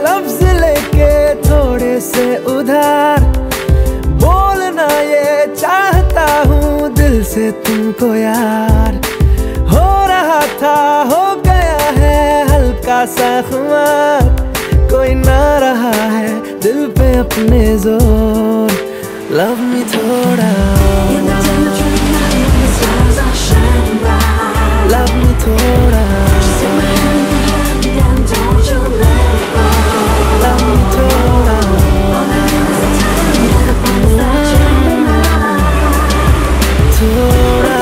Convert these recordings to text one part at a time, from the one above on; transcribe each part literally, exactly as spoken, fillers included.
लफ्ज लेके थोड़े से उधार, बोलना ये चाहता हूँ दिल से तुमको यार। हो रहा था हो गया है हल्का सा खुमार, कोई ना रहा है दिल पे अपने जोर। लव मी थोड़ा, love me थोड़ा, love me थोड़ा, थोड़ा।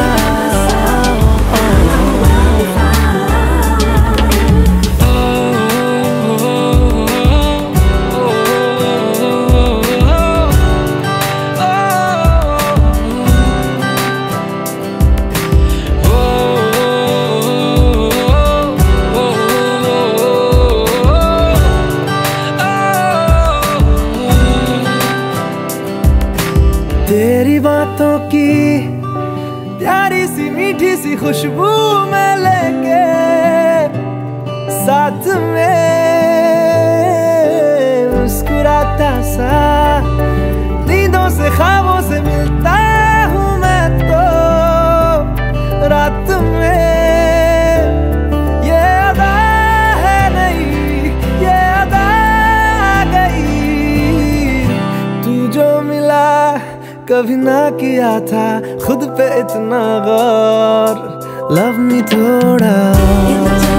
तेरी बातों की प्यारी सी मीठी सी खुशबू मैं लेके साथ में मुस्कुराता सा, नींदों से ख्वाबों से मिलता हूँ मैं तो रात में। ये अदा है नहीं ये अदा आ गई, तू जो मिला कभी ना किया था खुद पे इतना गौर। लव मी थोड़ा।